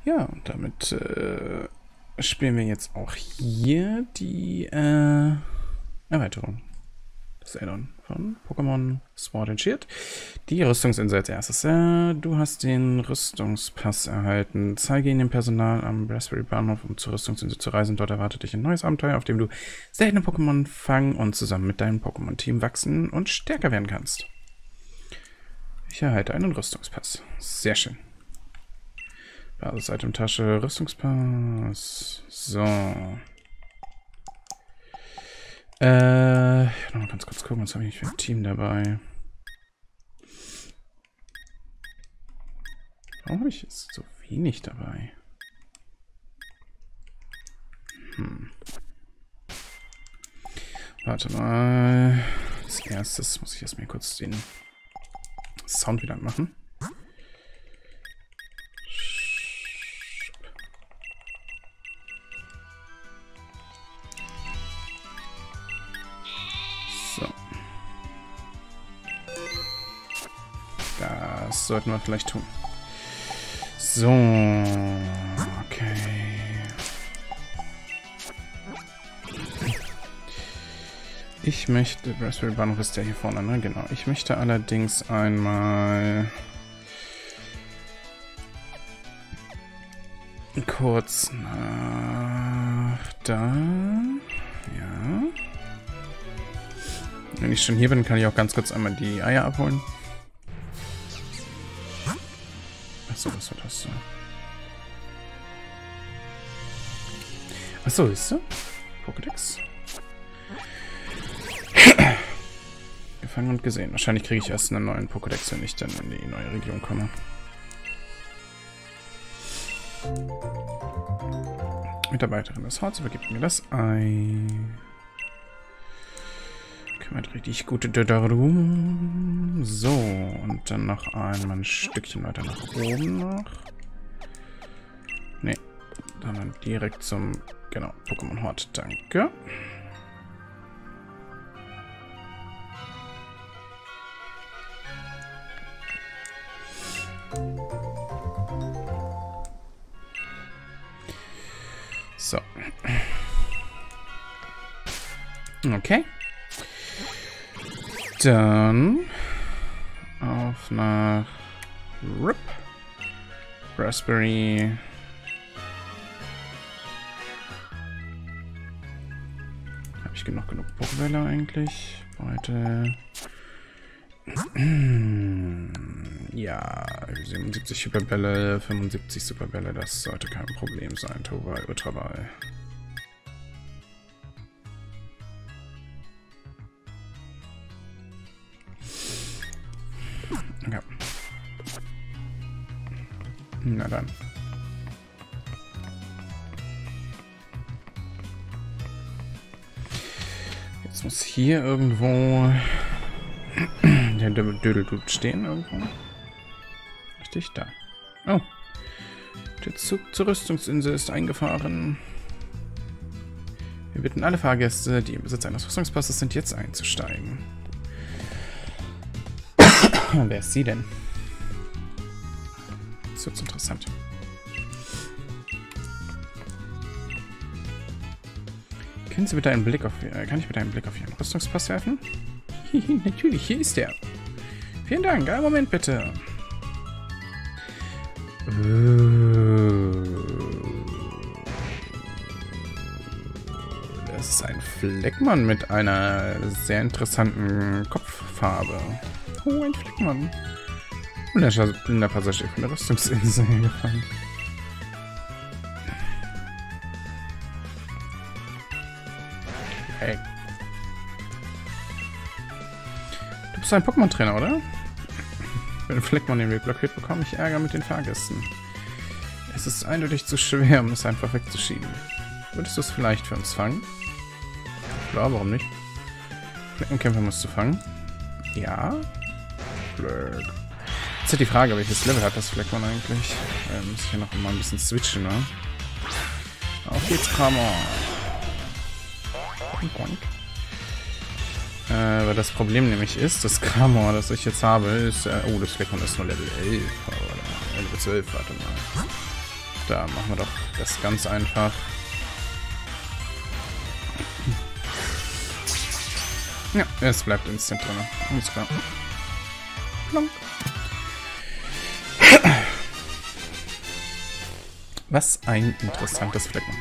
Ja, und damit spielen wir jetzt auch hier die Erweiterung. Das Add-on von Pokémon Sword and Shield. Die Rüstungsinsel als erstes. Du hast den Rüstungspass erhalten. Zeige ihn dem Personal am Raspberry Bahnhof, um zur Rüstungsinsel zu reisen. Dort erwartet dich ein neues Abenteuer, auf dem du seltene Pokémon fangen und zusammen mit deinem Pokémon-Team wachsen und stärker werden kannst. Ich erhalte einen Rüstungspass. Sehr schön. Basis-Item-Tasche, Rüstungspass. So. Noch ganz kurz gucken, was habe ich für ein Team dabei? Warum habe ich jetzt so wenig dabei? Warte mal. Als erstes muss ich erstmal kurz den Sound wieder machen. Das sollten wir vielleicht tun. So, okay. Ich möchte, Raspberry Bahnhof ist der hier vorne, ne? Genau. Ich möchte allerdings einmal kurz nach da. Ja. Wenn ich schon hier bin, kann ich auch ganz kurz einmal die Eier abholen. Achso, was war das? Achso, ist so? Pokédex? Gefangen und gesehen. Wahrscheinlich kriege ich erst einen neuen Pokédex, wenn ich dann in die neue Region komme. Mitarbeiterin des Horts übergibt mir das Ei. Kümmert richtig gut darum. So, und dann noch einmal ein Stückchen weiter nach oben noch. Ne, dann direkt zum, genau, Pokémon Hort. Danke. So. Okay. Dann auf nach RIP. Raspberry. Habe ich genug Pokébälle eigentlich? Heute. Ja, 77 Hyperbälle, 75 Superbälle, das sollte kein Problem sein. Tobal, Ultraball. Ja. Na dann. Jetzt muss hier irgendwo der Dödeldude stehen irgendwo. Richtig, da. Oh. Der Zug zur Rüstungsinsel ist eingefahren. Wir bitten alle Fahrgäste, die im Besitz eines Rüstungspasses sind, jetzt einzusteigen. Wer ist sie denn? Das wird interessant. Können Sie bitte einen Blick auf... kann ich bitte einen Blick auf Ihren Rüstungspass werfen? Natürlich, hier ist er. Vielen Dank. Einen Moment bitte. Das ist ein Fleckmann mit einer sehr interessanten Kopffarbe. Oh, ein Fleckmann. Blinder Passagier von der Rüstungsinsel gefangen. Hey. Du bist ein Pokémon-Trainer, oder? Wenn Fleckmann den Weg blockiert, bekomme ich Ärger mit den Fahrgästen. Es ist eindeutig zu schwer, um es einfach wegzuschieben. Würdest du es vielleicht für uns fangen? Klar, warum nicht? Fleckenkämpfer musst du fangen. Ja. Blöd. Jetzt ist die Frage, welches Level hat das Fleckmann eigentlich? Muss ich ja noch mal ein bisschen switchen, ne? Auf geht's, Kramer. Weil das Problem nämlich ist, das Kramor, das ich jetzt habe, ist... oh, das Fleckmann ist nur Level 11. Oder Level 12, warte mal. Da machen wir doch das ganz einfach. Ja, es bleibt instant drin. Alles klar. Plonk. Was ein interessantes Flecken.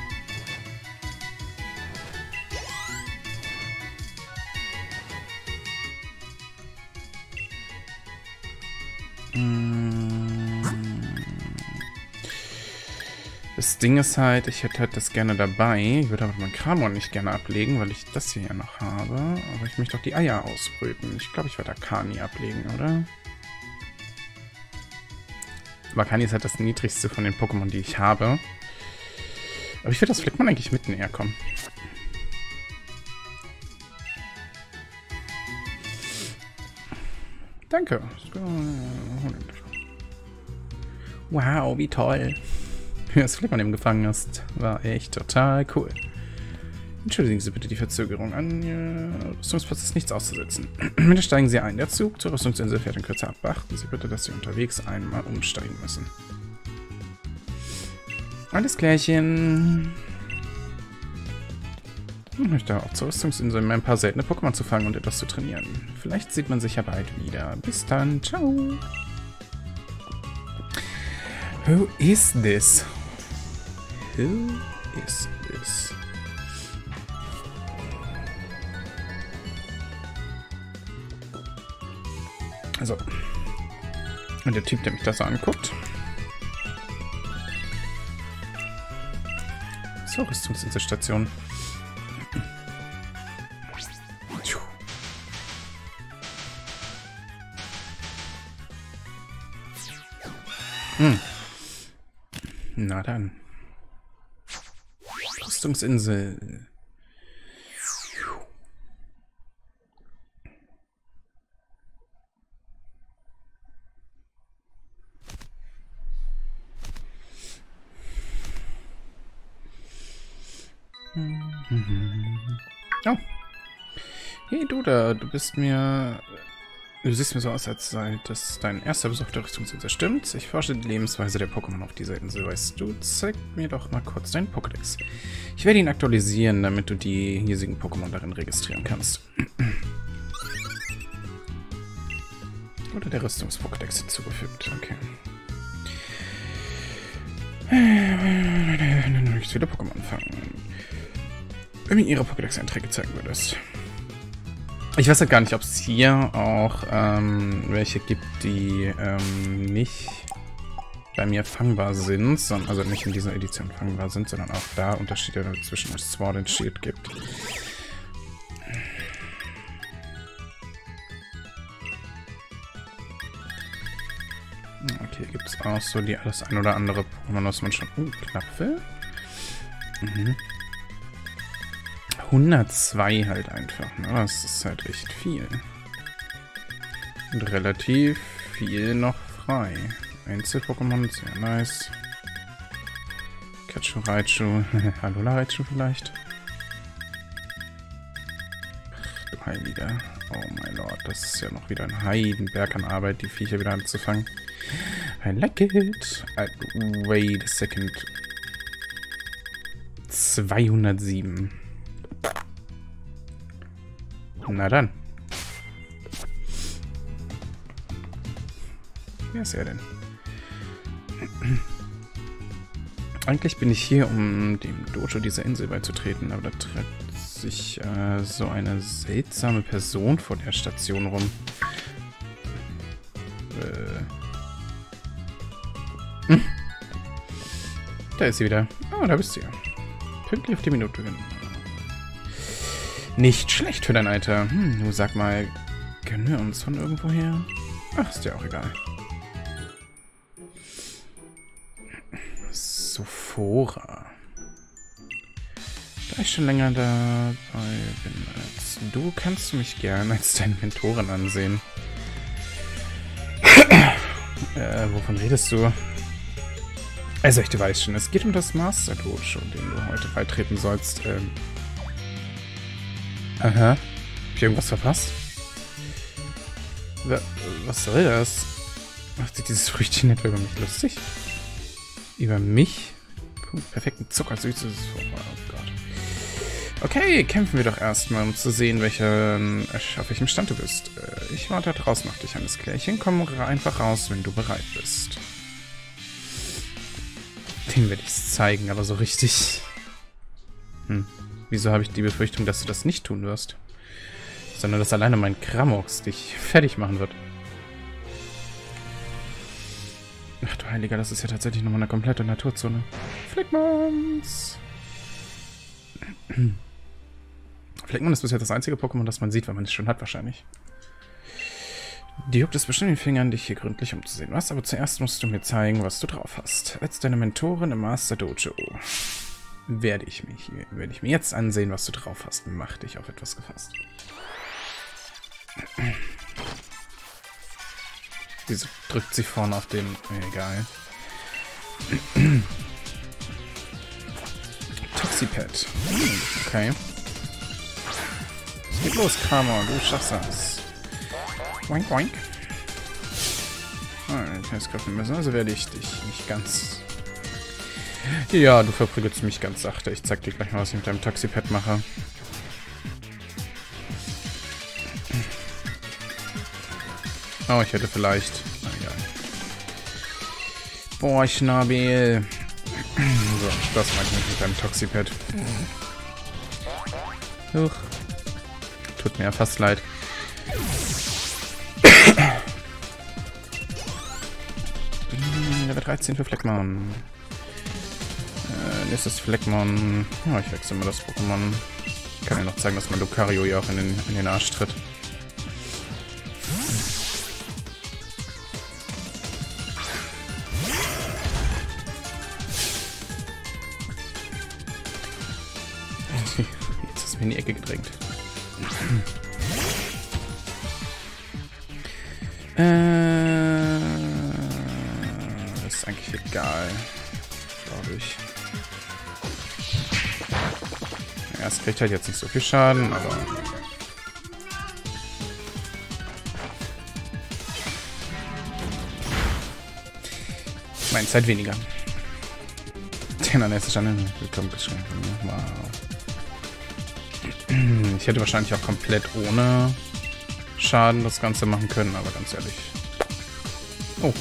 Das Ding ist halt, ich hätte halt das gerne dabei. Ich würde aber meinen Kramon nicht gerne ablegen, weil ich das hier ja noch habe. Aber ich möchte auch die Eier ausbrüten. Ich glaube, ich werde Akani ablegen, oder? Aber Akani ist halt das niedrigste von den Pokémon, die ich habe. Aber ich würde das Fleckmon eigentlich mit näher kommen. Danke. Wow, wie toll. Wie das Fleckmon eben gefangen hast, war echt total cool. Entschuldigen Sie bitte die Verzögerung. An Rüstungsplatz ist nichts auszusetzen. Bitte steigen Sie ein. Der Zug zur Rüstungsinsel fährt in Kürze ab. Beachten Sie bitte, dass Sie unterwegs einmal umsteigen müssen. Alles klärchen. Ich möchte auch zur Rüstungsinsel, um ein paar seltene Pokémon zu fangen und etwas zu trainieren. Vielleicht sieht man sich ja bald wieder. Bis dann. Ciao. Who is this? Who is this? Also, und der Typ, der mich da so anguckt. So, Rüstungsinselstation. Na dann. Rüstungsinsel. Oh. Hey du da, du bist mir... Du siehst mir so aus, als sei das dein erster Besuch der Rüstungsinsel. Stimmt? Ich forsche die Lebensweise der Pokémon auf dieser Insel. Weißt du, zeig mir doch mal kurz deinen Pokédex. Ich werde ihn aktualisieren, damit du die hiesigen Pokémon darin registrieren kannst. Oder der Rüstungs-Pokédex hinzugefügt. Okay. Möchtest wieder Pokémon fangen? Wenn mir ihre Pokédex-Einträge zeigen würdest. Ich weiß ja gar nicht, ob es hier auch welche gibt, die nicht bei mir fangbar sind, sondern, also nicht in dieser Edition fangbar sind, sondern auch da Unterschiede zwischen Sword und Shield gibt. Okay, gibt es auch so die alles ein oder andere Pokémon, was man schon... Knapfel? 102 halt einfach, ne? Das ist halt echt viel. Und relativ viel noch frei. Einzel-Pokémon, sehr nice. Kachu, Raichu. Hallo, Raichu vielleicht? Ach, du Heiliger. Oh mein Lord, das ist ja noch wieder ein Heidenberg an Arbeit, die Viecher wieder anzufangen. I like it. Wait a second. 207. Na dann. Wer ist er denn? Eigentlich bin ich hier, um dem Dojo dieser Insel beizutreten, aber da treibt sich so eine seltsame Person vor der Station rum. Da ist sie wieder. Oh, da bist du ja. Pünktlich auf die Minute. Nicht schlecht für dein Alter. Du sag mal, können wir uns von irgendwo her? Ach, ist ja auch egal. Sophora. Da ich schon länger dabei bin als du, kannst du mich gerne als deine Mentorin ansehen. Wovon redest du? Also, du weißt schon, es geht um das Master Dojo, dem du heute beitreten sollst. Aha. Hab ich irgendwas verpasst? Was soll das? Macht sich dieses Früchtchen etwa über mich lustig? über mich. Puh, perfekten zuckersüßes. Oh Gott. Okay, kämpfen wir doch erstmal, um zu sehen, auf welchem Stand du bist. Ich warte draußen auf dich, alles Klärchen. Komm einfach raus, wenn du bereit bist. Den werde ich zeigen, aber so richtig. Wieso habe ich die Befürchtung, dass du das nicht tun wirst? Sondern dass alleine mein Kramox dich fertig machen wird. Ach du Heiliger, das ist ja tatsächlich nochmal eine komplette Naturzone. Fleckmons! Fleckmon ist bisher das einzige Pokémon, das man sieht, wenn man es schon hat, wahrscheinlich. Die juckt es bestimmt in den Fingern, dich hier gründlich umzusehen. Was? Aber zuerst musst du mir zeigen, was du drauf hast. Als deine Mentorin im Master Dojo werde ich mir jetzt ansehen, was du drauf hast. Mach dich auf etwas gefasst. Wieso drückt sie vorne auf den... Egal. Toxipad. Okay. Geht los, Kramer. Du schaffst das. Boink, boink. Ich kann jetzt griffen müssen, also werde ich dich nicht ganz... Ja, du verprügelst mich ganz sachte. Ich zeig dir gleich mal, was ich mit deinem Toxipad mache. Oh, ich hätte vielleicht... Na egal. Boah, Schnabel. So, das mache ich mit deinem Toxipad. Huch. Tut mir ja fast leid. Level 13 für Fleckmon. Nächstes Fleckmon. Oh, ich wechsle mal das Pokémon. Ich kann ja noch zeigen, dass man Lucario ja auch in den Arsch tritt. Jetzt ist mir in die Ecke gedrängt. Das ist eigentlich egal, glaube ich. Ja, es kriegt halt jetzt nicht so viel Schaden, aber... Meins halt weniger. Den an erster Stelle willkommen geschrieben. Wow. Ich hätte wahrscheinlich auch komplett ohne Schaden das Ganze machen können, aber ganz ehrlich. Oh.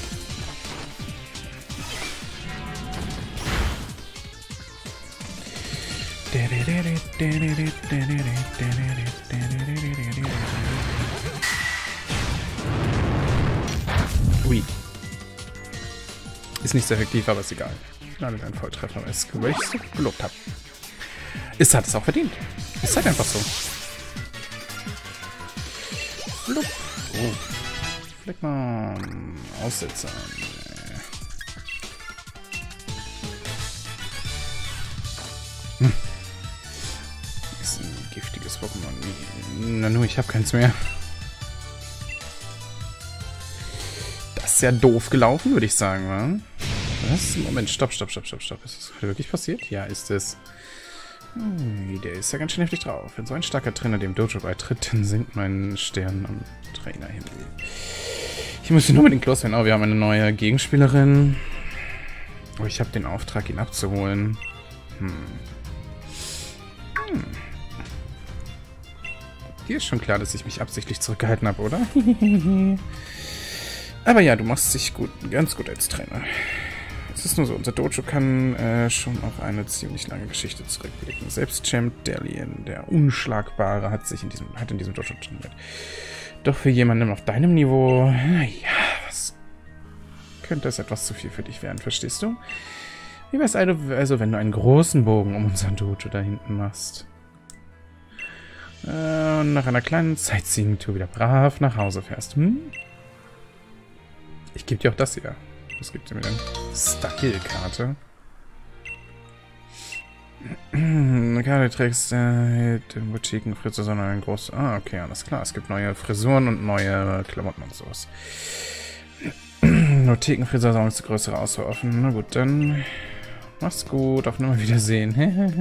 Ui. Ist nicht sehr effektiv, aber ist egal. Landet ein Volltreffer, weil es gelobt hat. Es hat es auch verdient. Ist halt einfach so. Flup. Oh. Fleckmon. Aussetzer. Ist ein giftiges Pokémon. Na nur, ich habe keins mehr. Das ist ja doof gelaufen, würde ich sagen, wa? Was? Moment, stopp. Ist das wirklich passiert? Ja, ist es. Der ist ja ganz schön heftig drauf. Wenn so ein starker Trainer dem Dojo beitritt, dann sinkt mein Stern am Trainerhimmel. Ich muss ihn unbedingt loswerden. Oh, wir haben eine neue Gegenspielerin. Oh, ich habe den Auftrag, ihn abzuholen. Dir ist schon klar, dass ich mich absichtlich zurückgehalten habe, oder? Aber ja, du machst dich ganz gut als Trainer. Es ist nur so, unser Dojo kann schon auf eine ziemlich lange Geschichte zurückblicken. Selbst Champ Dalian, der Unschlagbare, hat in diesem Dojo trainiert. Doch für jemanden auf deinem Niveau, naja, was könnte es etwas zu viel für dich werden, verstehst du? Wie wär's also, wenn du einen großen Bogen um unser Dojo da hinten machst? Und nach einer kleinen Sightseeing-Tour wieder brav nach Hause fährst, Ich gebe dir auch das hier. Was gibt dir mir denn? Style-Karte. Eine Karte trägst in Boutiquen, Frisur, sondern ein großes... Ah, okay, alles klar. Es gibt neue Frisuren und neue Klamotten und sowas. Boutiquen, Frisur, sondern ist größere Auswahl offen. Na gut, dann... Mach's gut, auf Wiedersehen.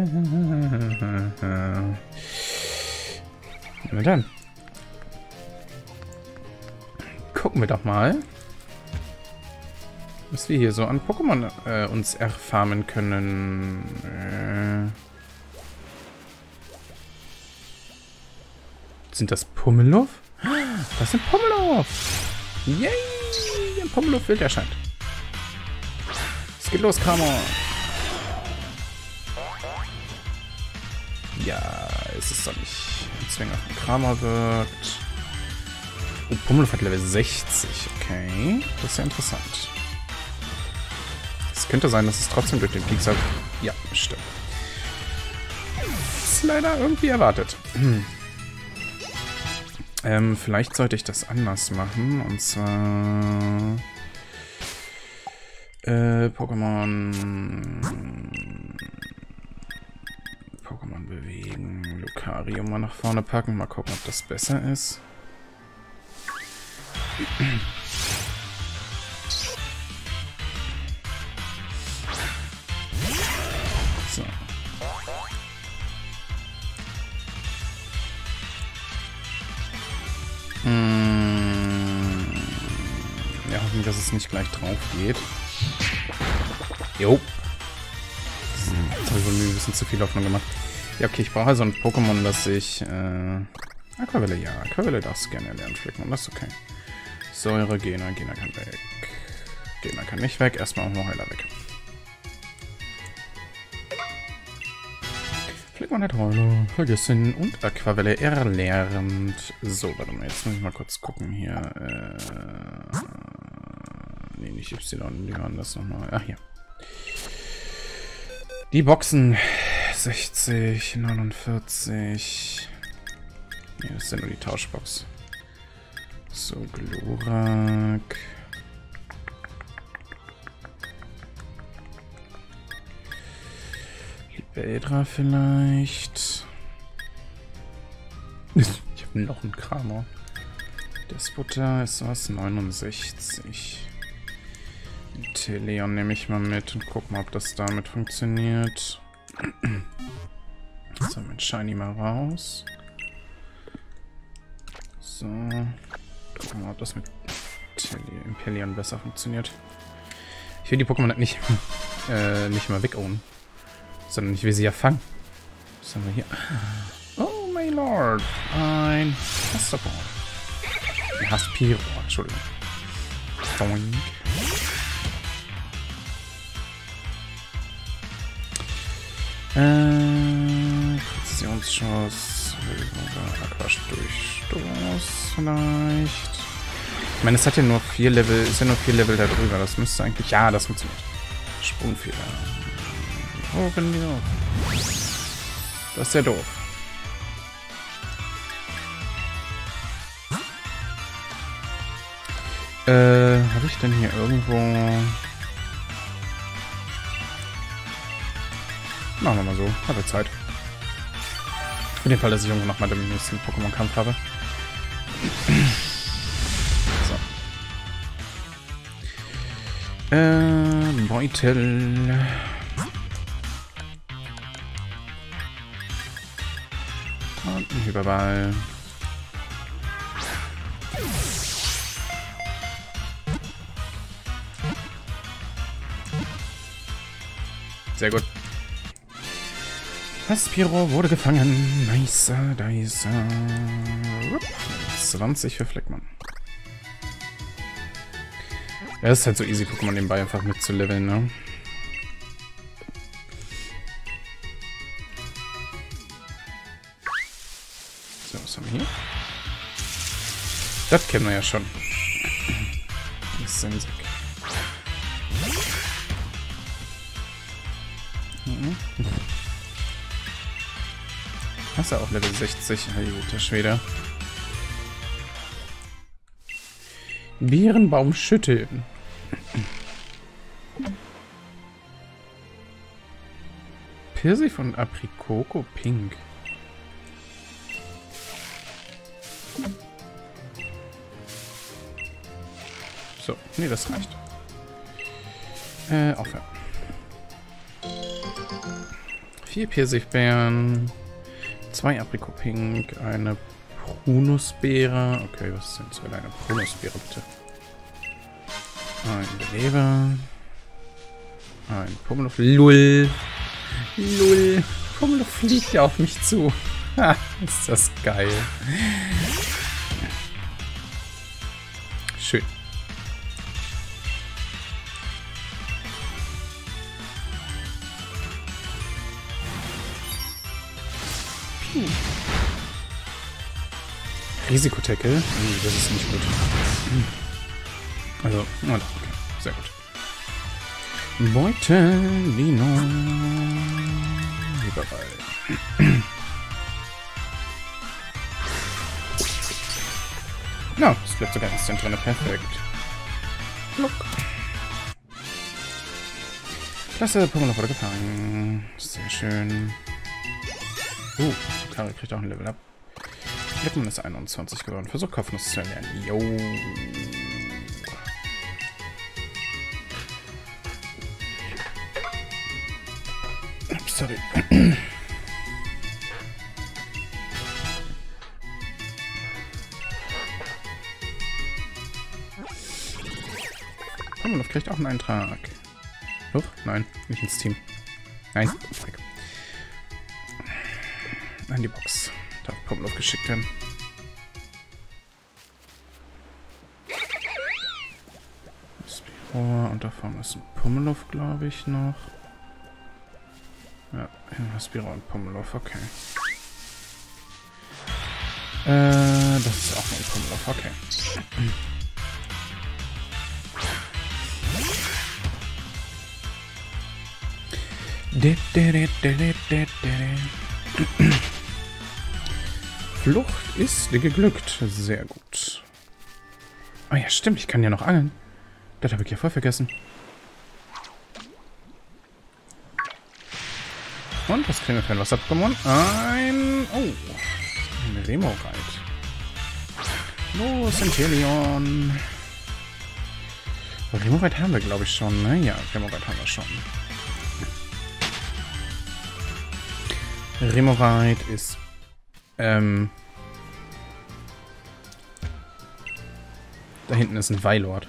Na dann. Gucken wir doch mal. Was wir hier so an Pokémon uns erfarmen können. Sind das Pummeluff? Das sind Pummeluff! Yay! Ein Pummeluff-Wild erscheint. Es geht los, Kramor! Ja, es ist doch nicht ein Zwinger von Kramor wirkt. Oh, Pummeluff hat Level 60. Okay, das ist ja interessant. Es könnte sein, dass es trotzdem durch den Piekser... Ja, stimmt. Das ist leider irgendwie erwartet. Vielleicht sollte ich das anders machen. Und zwar... Pokémon bewegen. Lucario mal nach vorne packen. Mal gucken, ob das besser ist. So. Ja, hoffen, dass es nicht gleich drauf geht. Jo. Jetzt habe ich wohl ein bisschen zu viel Hoffnung gemacht. Ja, okay, ich brauche also ein Pokémon, das ich... Aquavelle, ja. Aquavelle darfst du gerne lernen, Flickmann. Das ist okay. Säure, Gena. Gena kann weg. Gena kann nicht weg. Erstmal auch noch Heiler weg. Flickmann hat Heiler vergessen und Aquavelle erlernt. So, warte mal. Jetzt muss ich mal kurz gucken hier. Nee, nicht Y. Die waren das nochmal. Ach, hier. Die Boxen. 60, 49. Nee, das ist ja nur die Tauschbox. So, Glurak. Libedra vielleicht. Ich habe noch einen Kramor. Despoter ist was? 69. Teleon nehme ich mal mit und guck mal, ob das damit funktioniert. So, mit Shiny mal raus. So. Gucken wir mal, ob das mit Impelion besser funktioniert. Ich will die Pokémon nicht mal weg-ownen. Sondern ich will sie ja fangen. Was haben wir hier? Oh, my lord. Ein Hastabon. Ein Haspiro, Entschuldigung. Doink. Präzisionsschuss. Aqua-Durchstoß vielleicht. Ich meine, es hat ja nur 4 Level, ist ja nur 4 Level da drüber. Das müsste eigentlich... Ja, das funktioniert. Sprungfehler. Oh, bin ich auf. Das ist ja doof. Habe ich denn hier irgendwo... Machen wir mal so. Hatte Zeit. Für den Fall, dass ich irgendwo noch mal den nächsten Pokémon-Kampf habe. So. Beutel. Und ein Hyperball. Sehr gut. Haspiro wurde gefangen. Nice, nice. 20 für Fleckmann. Ja, ist halt so easy, Pokémon nebenbei einfach mitzuleveln, ne? So, was haben wir hier? Das kennen wir ja schon. Das ist Sensik. Hast du auch Level 60? Alter Schwede. Beerenbaum schütteln. Pfirsich und Aprikoko pink. So, nee, das reicht. Aufhören. 4 Pfirsichbeeren, 2 Aprikopink, eine Prunusbeere. Okay, was sind so eine Prunusbeere, bitte? Ein Beleber. Ein Pummeluff. Lull. Lull. Pummeluff fliegt ja auf mich zu. Ha, ist das geil. Schön. Risikotackle? Das ist nicht gut. Also, okay, sehr gut. Beutelino. Überall. Na, es bleibt sogar instant drin. Perfekt. Look. Klasse, Pokémon wurde gefangen. Sehr schön. Kari kriegt auch ein Level up. Pokémon ist 21 geworden. Versuch Kopfnuss zu erlernen. Jo. Ups, sorry. Pokémon kriegt auch einen Eintrag. Huch, nein, nicht ins Team. Nein, weg. An die Box. Darf Pummeluff geschickt werden. Spiro, und da vorne ist ein Pummeluff, glaube ich, noch. Ja, Spiro und Pummeluff, okay. Das ist auch ein Pummeluff, okay. Flucht ist geglückt. Sehr gut. Ah ja, stimmt. Ich kann ja noch angeln. Das habe ich ja voll vergessen. Und was kriegen wir für ein Wasser-Pokémon? Oh. Ein Remoraid. Los, Inteleon. Remoraid haben wir, glaube ich, schon, ne? Ja, Remoraid haben wir schon. Remoraid ist da hinten ist ein Weilord.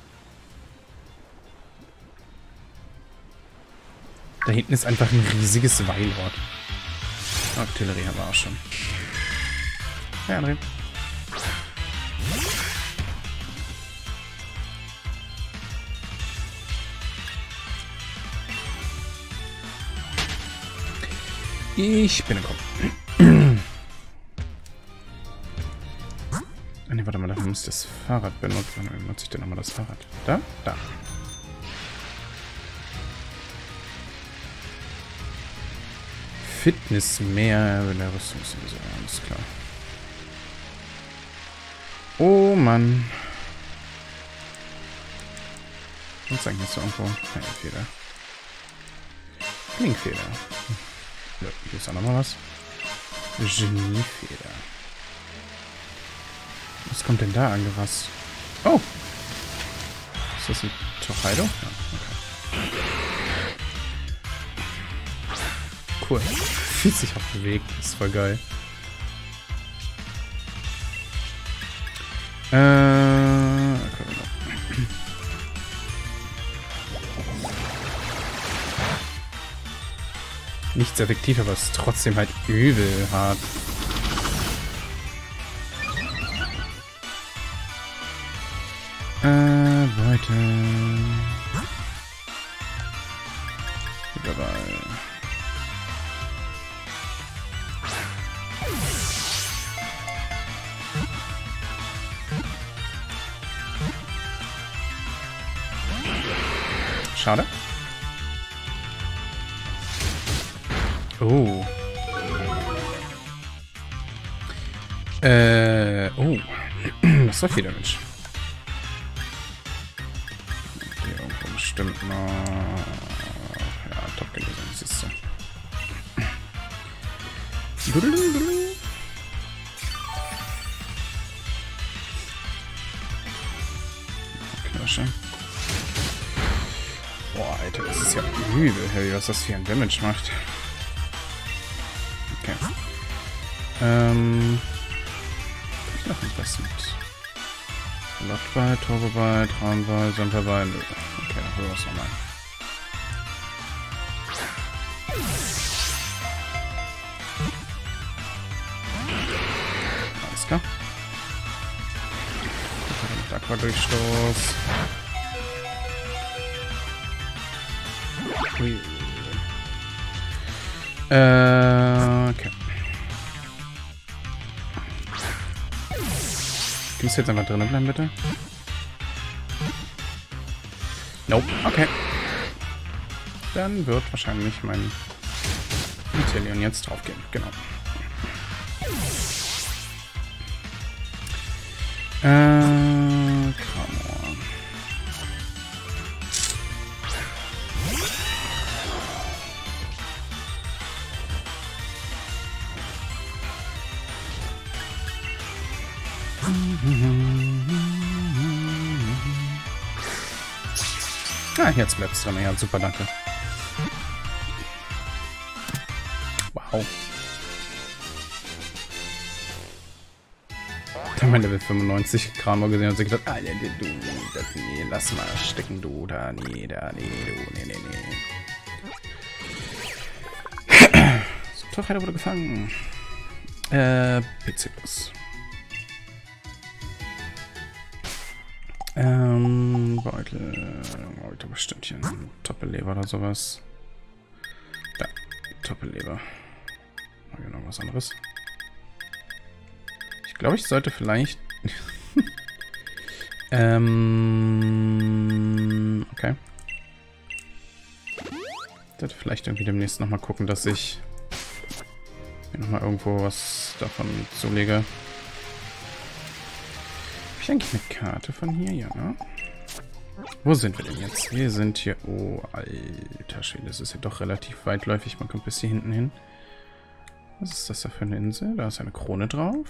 Da hinten ist einfach ein riesiges Weilord. Artillerie haben wir auch schon. Hey, André. Ich bin gekommen. Ne, warte mal, dafür muss ich das Fahrrad benutzen. Dann nutze ich denn nochmal das Fahrrad. Da? Da. Fitness mehr in der Rüstungsserie, alles klar. Oh Mann. Was eigentlich so irgendwo? Feder. Klingfeder. Ja, hier ist auch nochmal was. Geniefeder. Was kommt denn da angerast? Oh! Ist das ein Torpedo? Ja, okay. Cool. Fühlt sich auch bewegt. Ist voll geil. Nichts effektiv, aber es ist trotzdem halt übel hart. Weiter. Überall. Schade. Oh. Oh. Das war viel Damage. Hier irgendwo bestimmt noch. Ja, top gelesen, das ist so. Knasche. Boah, Alter, das ist ja übel heavy, was das hier an Damage macht. Okay. Hab ich noch irgendwas mit? Lottball, Turboball, Traumball, Sonderball. Nö. Okay, dann holen wir es nochmal. Alles klar. Da Aqua-Durchstoß. Ui. Okay. Kannst du jetzt einfach drinnen bleiben, bitte? Nope. Okay. Dann wird wahrscheinlich mein Inteleon jetzt draufgehen. Genau. Kramor. Ah, jetzt bleibt's drin. Ja, super, danke. Wow. Da mein Level 95 Kramor gesehen und sich gedacht, ah, nee, du, das, nee, lass mal stecken, du, da, nee, du, nee. So, Torheider wurde gefangen. PC Plus. Beutelbestündchen. Doppelleber oder sowas. Da, Doppelleber. Genau, was anderes. Ich glaube, ich sollte vielleicht... okay. Ich sollte vielleicht irgendwie demnächst nochmal gucken, dass ich mir nochmal irgendwo was davon zulege. Habe ich eigentlich eine Karte von hier? Ja, ne? Wo sind wir denn jetzt? Wir sind hier... Oh, alter Schwede, das ist ja doch relativ weitläufig. Man kommt bis hier hinten hin. Was ist das da für eine Insel? Da ist eine Krone drauf.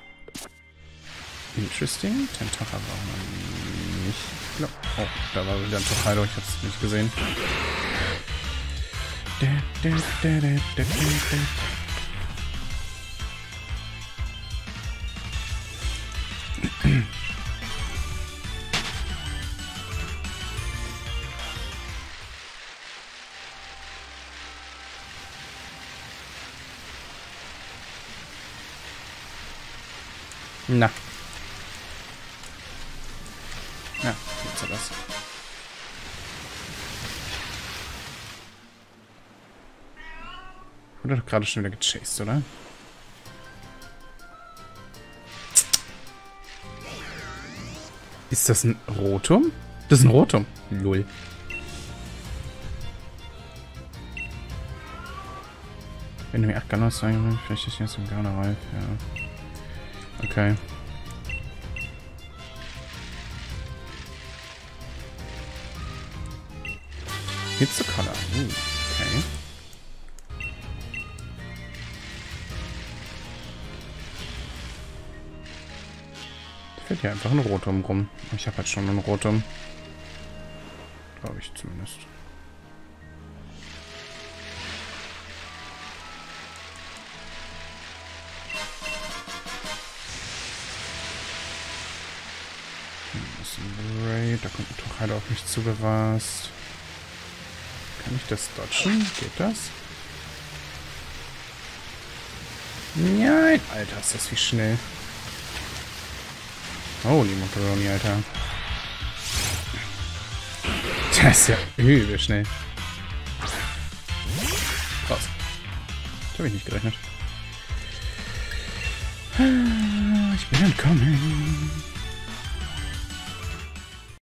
Interesting. Tentacha brauchen wir nicht. Oh, da war wieder ein Torheido. Ich hab's nicht gesehen. Na. Ja, jetzt hat das. Wurde doch gerade schon wieder gechased, oder? Ist das ein Rotom? Das ist ein Rotom. Lol. Wenn du mir 8 Ganos sagen willst, vielleicht ist jetzt ein Garner-Reif, ja. Okay. It's a color. Okay. Da fällt hier einfach ein Rotom rum. Ich habe halt schon einen Rotom. Glaube ich zumindest. Da kommt ein Torheido auf mich zugerast. Kann ich das dodgen? Geht das? Nein! Alter, ist das wie schnell. Holy Macaroni, Alter. Das ist ja übel schnell. Raus. Das habe ich nicht gerechnet. Ich bin entkommen.